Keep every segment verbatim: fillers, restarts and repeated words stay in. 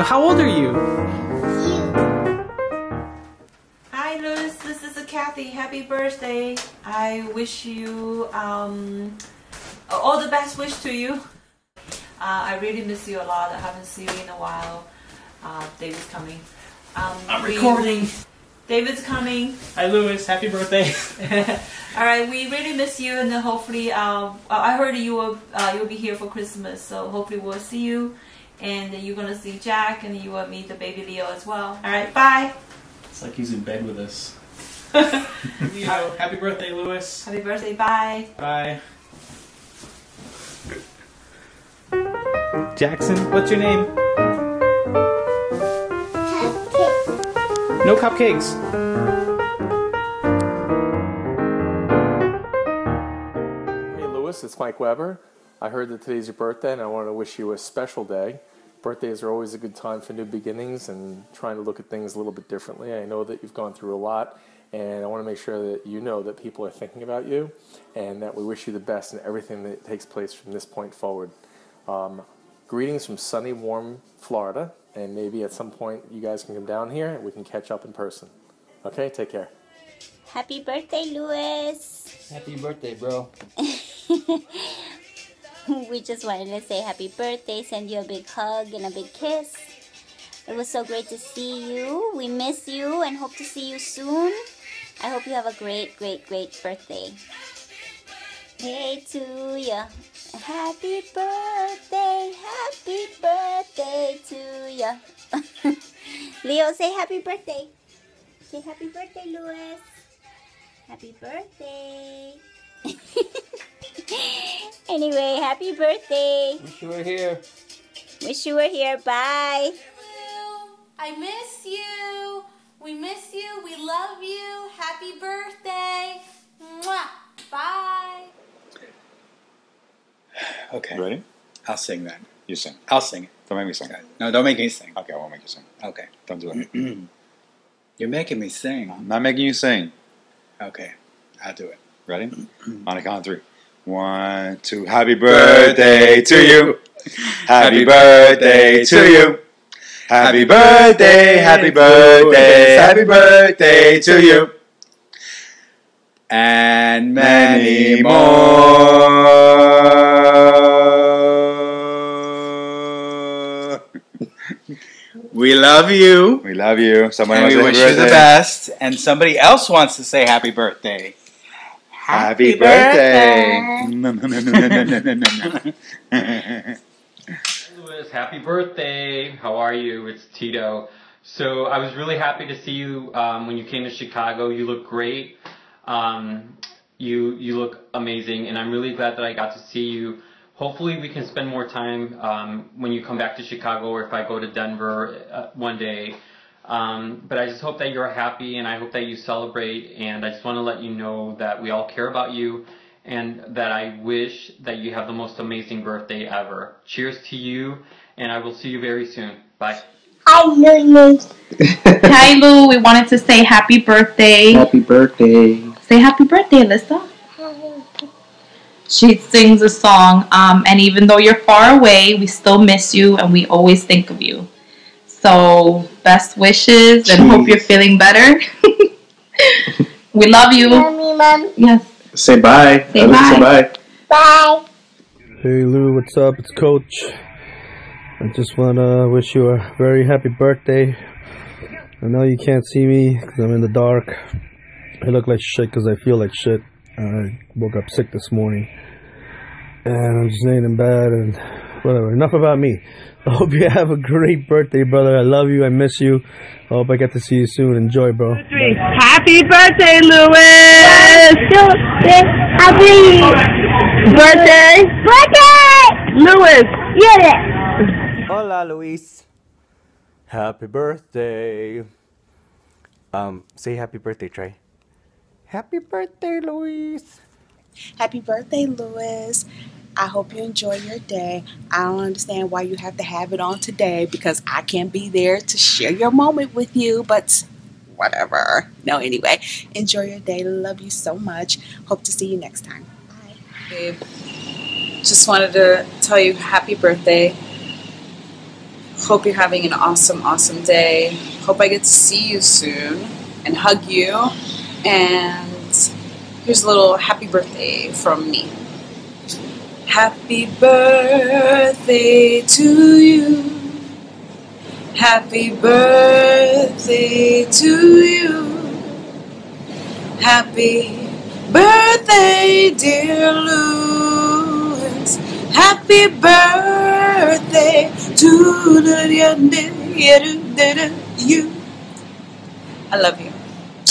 How old are you? Hi, Louis. This is Kathy. Happy birthday. I wish you um, all the best wish to you. Uh, I really miss you a lot. I haven't seen you in a while. Uh, David's coming. Um, I'm we, recording. David's coming. Hi, Louis. Happy birthday. All right, we really miss you, and then hopefully, uh, I heard you will uh, you'll be here for Christmas, so hopefully we'll see you, and you're gonna see Jack, and you will meet the baby Leo as well. All right, bye. It's like he's in bed with us. Leo, happy birthday, Louis. Happy birthday, bye. Bye. Jackson, what's your name? Cupcake. No cupcakes. It's Mike Weber. I heard that today's your birthday and I want to wish you a special day. Birthdays are always a good time for new beginnings and trying to look at things a little bit differently. I know that you've gone through a lot and I want to make sure that you know that people are thinking about you and that we wish you the best in everything that takes place from this point forward. Um, greetings from sunny, warm Florida, and maybe at some point you guys can come down here and we can catch up in person. Okay, take care. Happy birthday, Louis. Happy birthday, bro. We just wanted to say happy birthday, send you a big hug and a big kiss. It was so great to see you. We miss you and hope to see you soon. I hope you have a great, great, great birthday. Hey to ya. Happy birthday, happy birthday to ya. Leo, say happy birthday. Say happy birthday, Louis. Happy birthday. Anyway, happy birthday. Wish you were here. Wish you were here. Bye. I miss you. We miss you. We love you. Happy birthday. Mwah. Bye. Okay. Ready? I'll sing then. You sing. I'll sing it. Don't make me sing. Okay. No, don't make me sing. Okay, I won't make you sing. Okay. Don't do it. You're making me sing. I'm not making you sing. Okay. I'll do it. Ready? On a count of three. One, two. Happy birthday to you. Happy birthday to you. Happy birthday, happy birthday, happy birthday to you. And many more. We love you. We love you. Somebody And we wants wish to you say the best. And somebody else wants to say happy birthday. Happy, happy birthday. No, no, no, no, no, no, no, no. Louis, happy birthday. How are you? It's Tito. So I was really happy to see you um, when you came to Chicago. You look great. Um, you you look amazing, and I'm really glad that I got to see you. Hopefully we can spend more time um, when you come back to Chicago, or if I go to Denver uh, one day. Um, but I just hope that you're happy, and I hope that you celebrate, and I just want to let you know that we all care about you, and that I wish that you have the most amazing birthday ever. Cheers to you, and I will see you very soon. Bye. Hi, Lulu. Hi, Lou. We wanted to say happy birthday. Happy birthday. Say happy birthday, Alyssa. She sings a song, um, and even though you're far away, we still miss you, and we always think of you. So, best wishes, Jeez. And hope you're feeling better. We love you. Mommy, Mom. Yes. Say bye. Say bye. Say bye. Bye. Hey Lou, what's up? It's Coach. I just want to wish you a very happy birthday. I know you can't see me because I'm in the dark. I look like shit because I feel like shit. I woke up sick this morning. And I'm just laying in bed and whatever. Enough about me. I hope you have a great birthday, brother. I love you. I miss you. I hope I get to see you soon. Enjoy, bro. Bye. Happy birthday, Louis! Happy birthday! birthday! Louis! Yeah. Hola, Luis. Happy birthday. Um, say happy birthday, Trey. Happy birthday, Luis. Happy birthday, Louis. I hope you enjoy your day. I don't understand why you have to have it on today because I can't be there to share your moment with you, but whatever. No, anyway, enjoy your day. Love you so much. Hope to see you next time. Bye. Babe, just wanted to tell you happy birthday. Hope you're having an awesome, awesome day. Hope I get to see you soon and hug you. And here's a little happy birthday from me. Happy birthday to you. Happy birthday to you. Happy birthday, dear Louis. Happy birthday to you. I love you.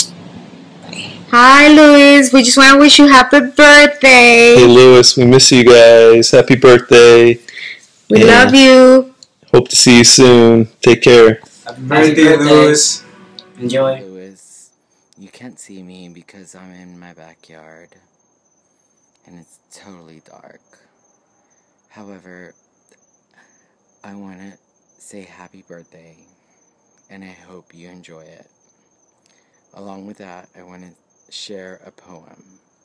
Hi, Louis. We just want to wish you happy birthday. Hey, Louis, we miss you guys. Happy birthday. We And love you. Hope to see you soon. Take care. Happy birthday, Louis. Enjoy. Louis, you can't see me because I'm in my backyard and it's totally dark. However, I want to say happy birthday and I hope you enjoy it. Along with that, I want to share a poem.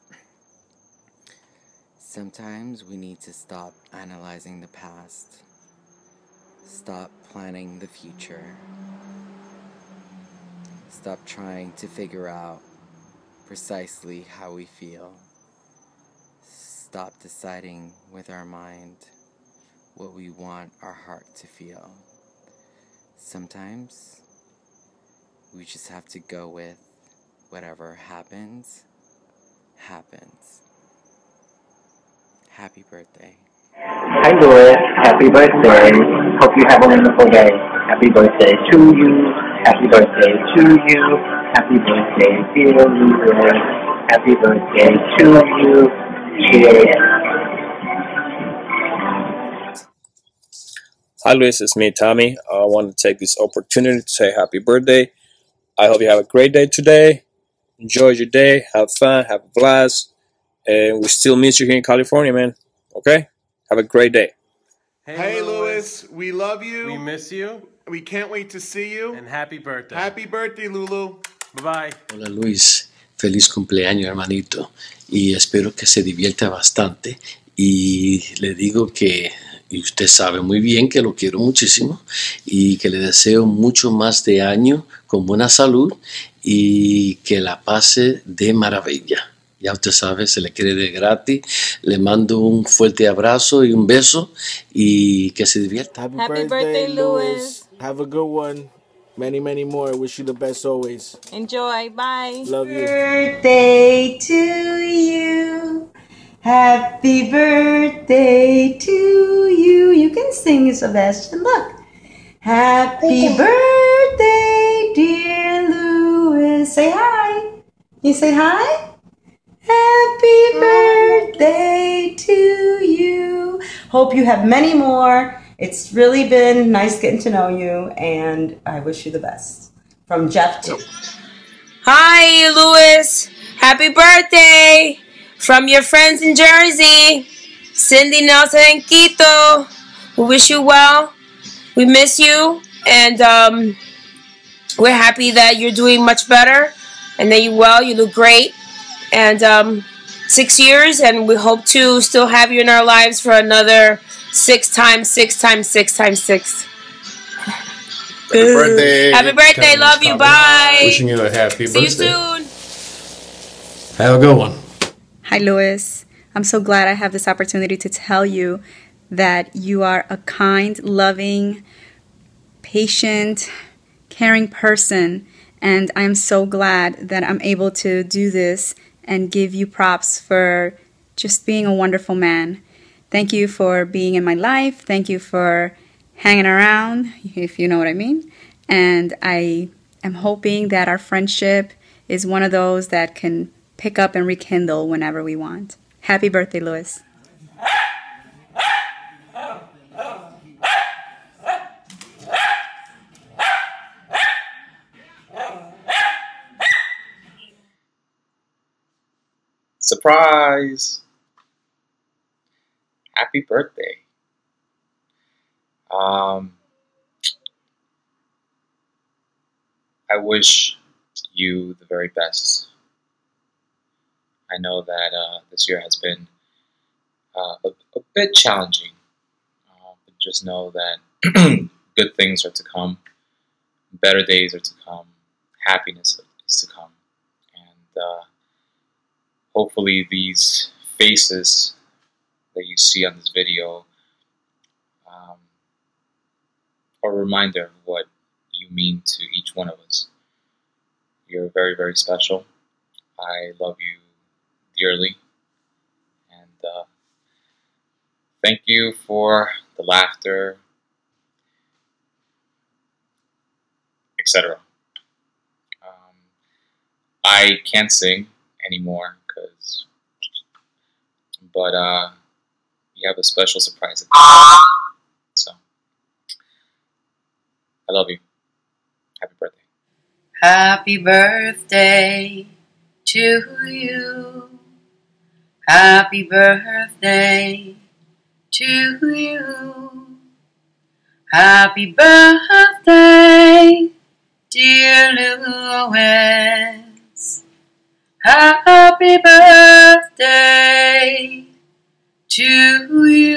Sometimes we need to stop analyzing the past. Stop planning the future. Stop trying to figure out precisely how we feel. Stop deciding with our mind what we want our heart to feel. Sometimes we just have to go with whatever happens, happens. Happy birthday. Hi Louis, happy birthday. Hope you have a wonderful day. Happy birthday to you. Happy birthday to you. Happy birthday, dear Louis. Happy birthday to you. Cheers. Hi Luis, it's me, Tommy. I want to take this opportunity to say happy birthday. I hope you have a great day today. Enjoy your day, have fun, have a blast, and we still miss you here in California, man. Okay? Have a great day. Hey, Hey, Louis. Louis, we love you. We miss you. We can't wait to see you. And happy birthday. Happy birthday, Lulu. Bye-bye. Hola Luis, feliz cumpleaños hermanito y espero que se divierta bastante y le digo que y usted sabe muy bien que lo quiero muchísimo y que le deseo mucho más de año con buena salud y que la pase de maravilla. Ya usted sabe, se le quiere de gratis. Le mando un fuerte abrazo y un beso y que se divierta. Happy, Happy birthday, birthday Louis. Have a good one. Many, many more. Wish you the best always. Enjoy. Bye. Love you. Birthday to you. Happy birthday to you. You can sing, Sebastian. Look. Happy birthday, dear Louis. Say hi. You say hi? Happy birthday to you. Hope you have many more. It's really been nice getting to know you, and I wish you the best. From Jeff too. Hi, Louis. Happy birthday from your friends in Jersey, Cindy, Nelson, and Quito. We wish you well. We miss you, and um, we're happy that you're doing much better and that you're well. You look great. And um, six years, and we hope to still have you in our lives for another six times, six times, six times six. Happy birthday. Happy birthday. Love you. Bye. Wishing you a happy See birthday. you soon. Have a good one. Hi, Louis. I'm so glad I have this opportunity to tell you that you are a kind, loving, patient, caring person. And I'm so glad that I'm able to do this and give you props for just being a wonderful man. Thank you for being in my life. Thank you for hanging around, if you know what I mean. And I am hoping that our friendship is one of those that can pick up and rekindle whenever we want. Happy birthday, Louis. Surprise! Happy birthday. Um, I wish you the very best. I know that uh, this year has been uh, a, a bit challenging, uh, but just know that good things are to come, better days are to come, happiness is to come. And uh, hopefully these faces that you see on this video um, are a reminder of what you mean to each one of us. You're very, very special. I love you dearly. And uh, thank you for the laughter, et cetera. Um, I can't sing anymore, cause, but uh, you have a special surprise at the end. So, I love you. Happy birthday. Happy birthday to you. Happy birthday to you. Happy birthday, dear Louis. Happy birthday to you.